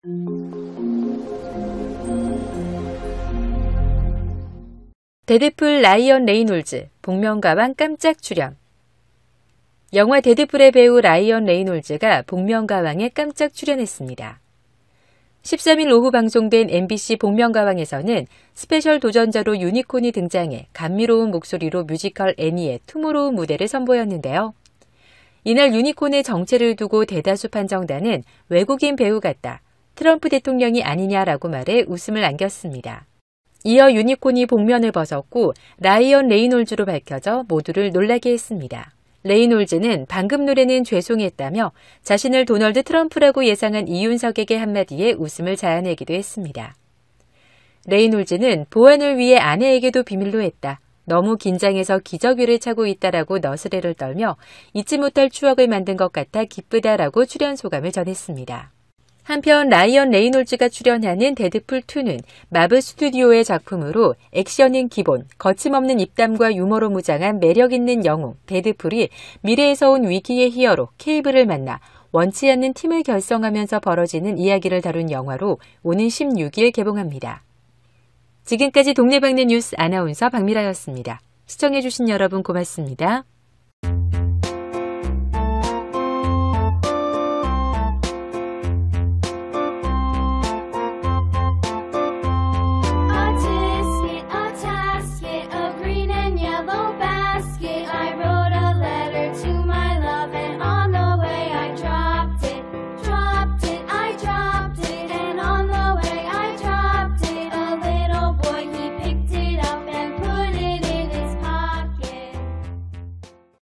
데드풀 라이언 레이놀즈, 복면가왕 깜짝 출연. 영화 데드풀의 배우 라이언 레이놀즈가 복면가왕에 깜짝 출연했습니다. 13일 오후 방송된 MBC 복면가왕에서는 스페셜 도전자로 유니콘이 등장해 감미로운 목소리로 뮤지컬 애니의 투모로우 무대를 선보였는데요. 이날 유니콘의 정체를 두고 대다수 판정단은 외국인 배우 같다, 트럼프 대통령이 아니냐라고 말해 웃음을 안겼습니다. 이어 유니콘이 복면을 벗었고 라이언 레이놀즈로 밝혀져 모두를 놀라게 했습니다. 레이놀즈는 방금 노래는 죄송했다며 자신을 도널드 트럼프라고 예상한 이윤석에게 한마디에 웃음을 자아내기도 했습니다. 레이놀즈는 보안을 위해 아내에게도 비밀로 했다. 너무 긴장해서 기저귀를 차고 있다라고 너스레를 떨며 잊지 못할 추억을 만든 것 같아 기쁘다라고 출연 소감을 전했습니다. 한편 라이언 레이놀즈가 출연하는 데드풀2는 마블 스튜디오의 작품으로 액션은 기본, 거침없는 입담과 유머로 무장한 매력있는 영웅 데드풀이 미래에서 온 위기의 히어로 케이블을 만나 원치 않는 팀을 결성하면서 벌어지는 이야기를 다룬 영화로 오는 16일 개봉합니다. 지금까지 동네방네 뉴스 아나운서 박미라였습니다. 시청해주신 여러분 고맙습니다.